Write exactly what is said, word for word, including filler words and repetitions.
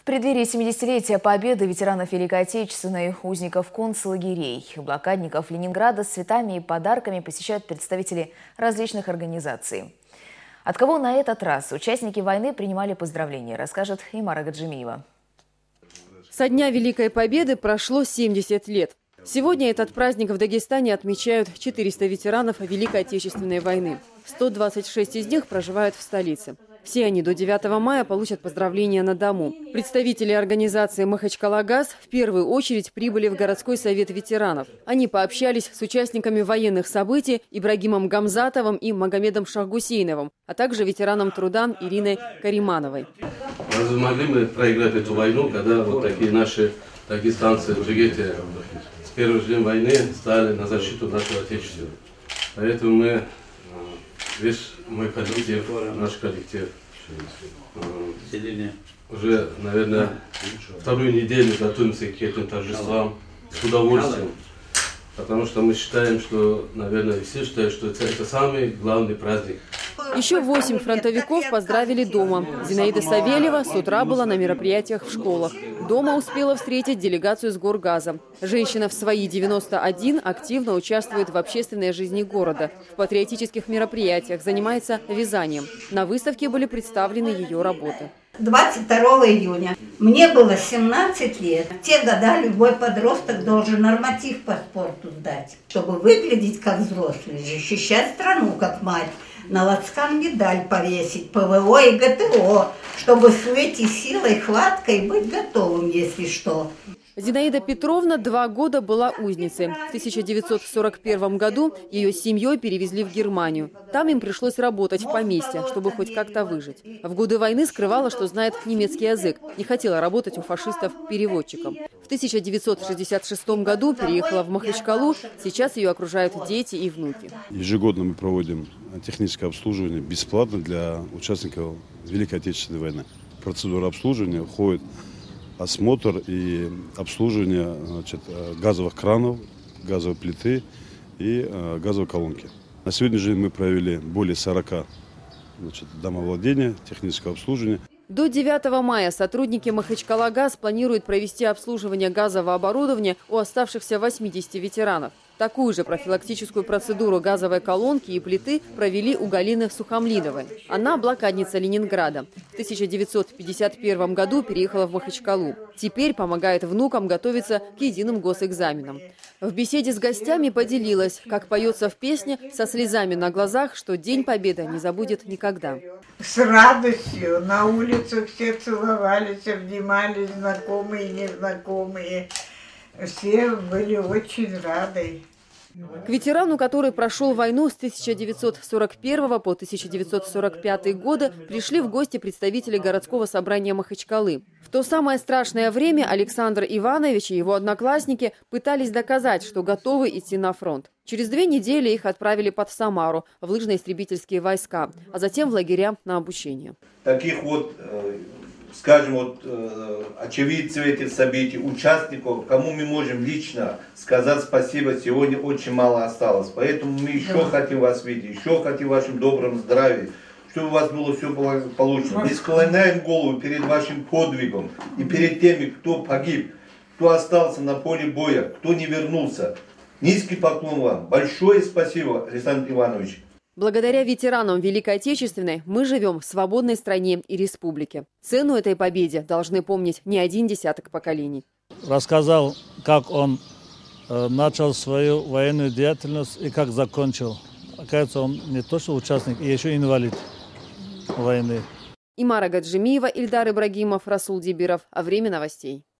В преддверии семидесятилетия Победы ветеранов Великой Отечественной, узников концлагерей, блокадников Ленинграда с цветами и подарками посещают представители различных организаций. От кого на этот раз участники войны принимали поздравления, расскажет Имара Гаджимиева. Со дня Великой Победы прошло семьдесят лет. Сегодня этот праздник в Дагестане отмечают четыреста ветеранов Великой Отечественной войны. сто двадцать шесть из них проживают в столице. Все они до девятого мая получат поздравления на дому. Представители организации «Махачкала-Газ» в первую очередь прибыли в городской совет ветеранов. Они пообщались с участниками военных событий Ибрагимом Гамзатовым и Магомедом Шахгусейновым, а также ветераном труда Ириной Каримановой. Разве могли мы проиграть эту войну, когда вот такие наши дагестанцы в Джигете с первого дня войны стали на защиту нашего Отечества? Поэтому мы, весь мой коллектив, наш коллектив, уже, наверное, вторую неделю готовимся к этим торжествам с удовольствием. Потому что мы считаем, что, наверное, все считают, что это, это самый главный праздник. Еще восемь фронтовиков поздравили дома. Зинаида Савельева с утра была на мероприятиях в школах. Дома успела встретить делегацию с Горгаза. Женщина в свои девяносто один активно участвует в общественной жизни города. В патриотических мероприятиях занимается вязанием. На выставке были представлены ее работы. двадцать второго июня. Мне было семнадцать лет. В те года любой подросток должен норматив по спорту сдать, чтобы выглядеть как взрослый, защищать страну как мать, на лацкан медаль повесить, ПВО и ГТО, чтобы слыть и силой, хваткой быть готовым, если что. Зинаида Петровна два года была узницей. В тысяча девятьсот сорок первом году ее с семьей перевезли в Германию. Там им пришлось работать в поместье, чтобы хоть как-то выжить. В годы войны скрывала, что знает немецкий язык. Не хотела работать у фашистов переводчиком. В тысяча девятьсот шестьдесят шестом году переехала в Махачкалу. Сейчас ее окружают дети и внуки. Ежегодно мы проводим техническое обслуживание бесплатно для участников Великой Отечественной войны. Процедура обслуживания входит осмотр и обслуживание, значит, газовых кранов, газовой плиты и э, газовой колонки. На сегодняшний день мы провели более сорока, значит, домовладения, технического обслуживания. До девятого мая сотрудники Махачкала-Газ планируют провести обслуживание газового оборудования у оставшихся восьмидесяти ветеранов. Такую же профилактическую процедуру газовой колонки и плиты провели у Галины Сухомлиновой. Она блокадница Ленинграда. В тысяча девятьсот пятьдесят первом году переехала в Махачкалу. Теперь помогает внукам готовиться к единым госэкзаменам. В беседе с гостями поделилась, как поется в песне, со слезами на глазах, что День Победы не забудет никогда. С радостью на улицах все целовались, обнимались, знакомые и незнакомые. Все были очень рады. К ветерану, который прошел войну с тысяча девятьсот сорок первого по тысяча девятьсот сорок пятый годы, пришли в гости представители городского собрания Махачкалы. В то самое страшное время Александр Иванович и его одноклассники пытались доказать, что готовы идти на фронт. Через две недели их отправили под Самару в лыжно-истребительские войска, а затем в лагеря на обучение. Таких вот, скажем, вот, очевидцев этих событий, участников, кому мы можем лично сказать спасибо, сегодня очень мало осталось. Поэтому мы еще да. хотим вас видеть, еще хотим в вашем добром здравии, чтобы у вас было все получено. Мы склоняем голову перед вашим подвигом и перед теми, кто погиб, кто остался на поле боя, кто не вернулся. Низкий поклон вам. Большое спасибо, Александр Иванович. Благодаря ветеранам Великой Отечественной мы живем в свободной стране и республике. Цену этой победе должны помнить не один десяток поколений. Рассказал, как он э, начал свою военную деятельность и как закончил. Оказывается, он не то что участник, и еще инвалид войны. Имара Гаджимиева, Ильдар Ибрагимов, Расул Дибиров. О время новостей.